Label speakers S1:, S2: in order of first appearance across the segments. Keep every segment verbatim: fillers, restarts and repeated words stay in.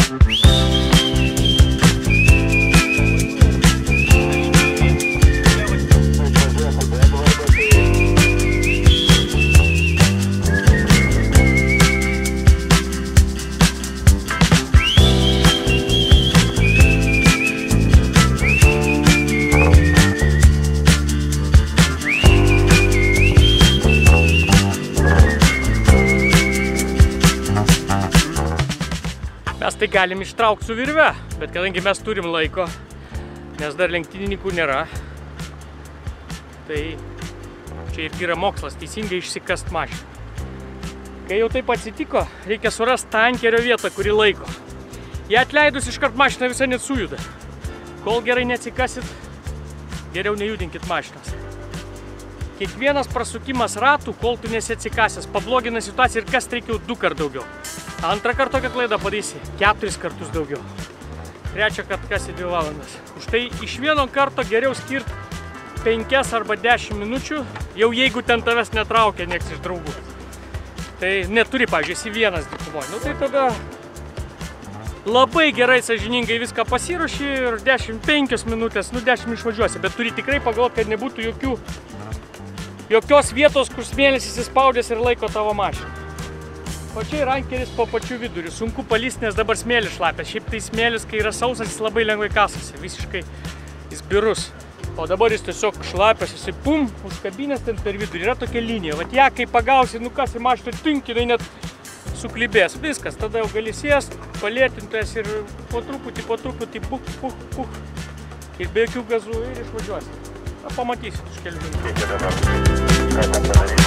S1: Mes tai galim ištraukti su virve, bet kadangi mes turim laiko, nes dar lenktynininkų nėra, tai čia ir yra mokslas teisingai išsikast mašiną. Kai jau taip atsitiko, reikia surasti tą ankerio vietą, kuri laiko. Ją atleidus iškart mašina visai net sujuda. Kol gerai neatsikasit, geriau nejudinkit mašinas. Kiekvienas prasukimas ratų, kol tu nesi atsikasęs, pablogina situaciją ir kas reikia du kart daugiau. Antrą kartą tokią klaidą padarysi keturis kartus daugiau. Trečią kartą kasi dvi valandas. Už tai iš vieno karto geriau skirti penkias arba dešimt minučių, jau jeigu ten tavęs netraukia nieks iš draugų. Tai neturi, pavyzdžiui, esi vienas dykumoj. Nu tai tada labai gerai sąžiningai viską pasiruoši ir dešimt penkios minutės, nu dešimt išvažiuosi, bet turi tikrai pagalvoti, kad nebūtų jokių, jokios vietos, kur smėlis įsispaudęs ir laiko tavo mašiną. O čia yra ankeris po pačiu viduriu. Sunku palysti, nes dabar smėlis šlapia. Šiaip tai smėlis, kai yra sausas, jis labai lengvai kasasi. Visiškai jis birus. O dabar jis tiesiog šlapias, jisai pum, užkabinės ten per vidurį. Yra tokia linija. Vat ją, kai pagausi, nukasi mašinai, tinkinai net suklibės. Viskas. Tada jau gali sėst, palėtintas ir po truputį, po truputį, puh, puh, puh. Ir be jokių gazų ir išvažiuosi. Na, pamatysit už kelių minučių.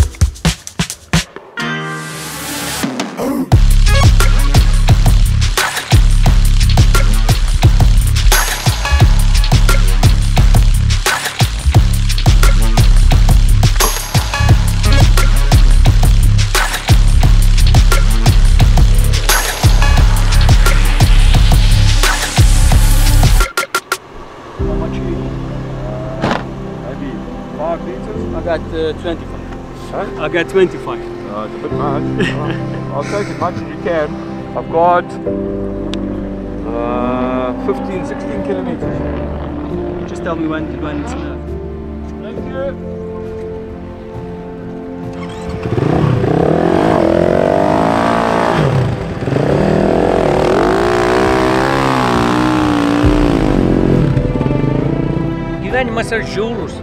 S2: I got uh, twenty-five.
S3: Huh?
S2: I got twenty-five.
S3: No, it's a bit much. uh, I'll take as much as you can. I've got uh, fifteen, sixteen kilometers.
S2: Just tell me when, when it's enough.
S3: Thank you.
S1: Gyvenimas yra žiaurus.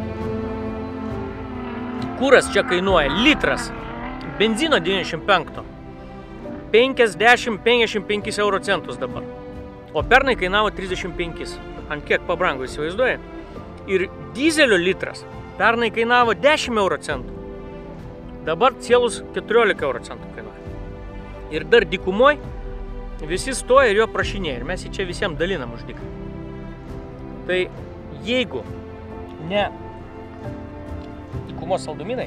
S1: Kuras čia kainuoja litras, benzino devyniasdešimt penki, penkiasdešimt penkiasdešimt penkis euro centus dabar, o pernai kainavo trisdešimt penkis, ant kiek pabrango, įsivaizduoja? Ir dizelio litras pernai kainavo dešimt euro centų, dabar cielus keturiolika euro centų kainuoja. Ir dar dykumoj visi stoja ir jo prašinėja, ir mes jį čia visiems dalinam už dyką. Tai jeigu ne dykumos saldumynai,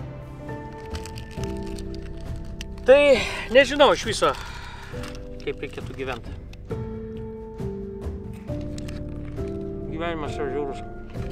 S1: tai nežinau iš viso, kaip reikėtų gyventi. Gyvenimas yra žiaurus.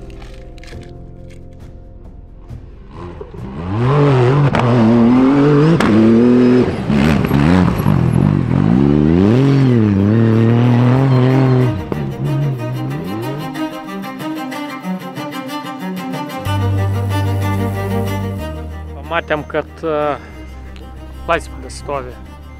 S1: Matėm, kad uh, Laisvydas stovi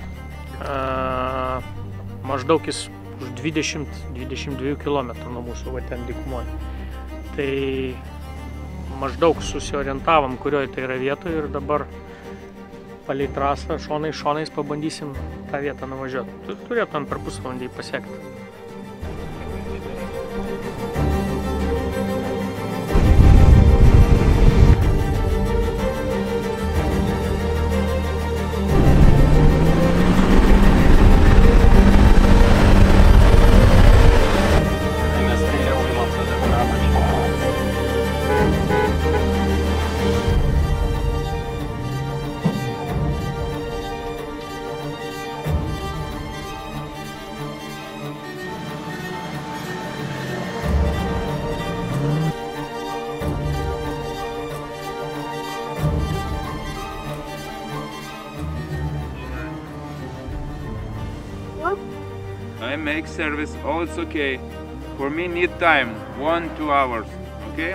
S1: uh, maždaug jis už dvidešimt dvidešimt dviejų kilometrų nuo mūsų, va ten dykumoje. Tai maždaug susiorientavom, kurioje tai yra vietoje ir dabar palei trasą šonais šonais pabandysim tą vietą nuvažiuoti. Turėtumėm per pusvalandį pasiekti.
S3: I make service, all it's okay. For me need time, one, two hours, okay?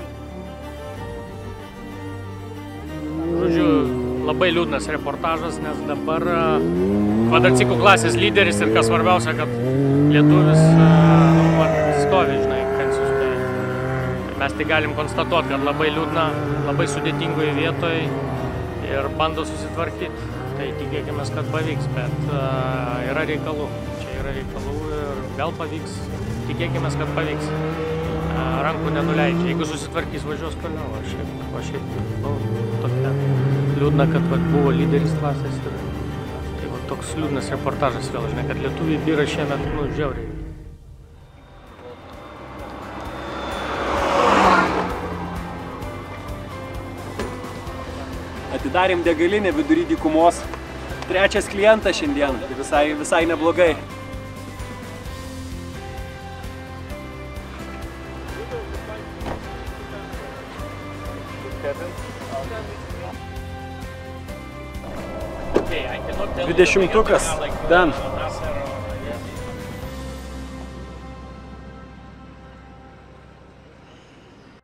S1: Žodžiu, labai liūdnas reportažas, nes dabar kvadriciklų klasės lyderis ir kas svarbiausia, kad lietuvis nu, stovi, žinai, kansistoj. Mes tai galim konstatuoti, kad labai liūdna, labai sudėtingoje vietoje ir bando susitvarkyti. Tai tikėkime, kad pavyks, bet uh, yra reikalų. Čia yra reikalų ir gal pavyks. Tikėkime, kad pavyks. Uh, rankų nenuleidžia. Jeigu susitvarkys, važiuos toliau. O šiaip, o šiaip nu, tokia liūdna, kad va, buvo lyderis klasės. Ir, tai va, toks liūdnas reportažas vėl, žinai, kad lietuviai byra šiemet, nu, žiauriai.
S2: Atidarėm degalinę vidury dykumos. Trečias klientas šiandien. Tai visai, visai neblogai. Dvidešimtukas. Dan.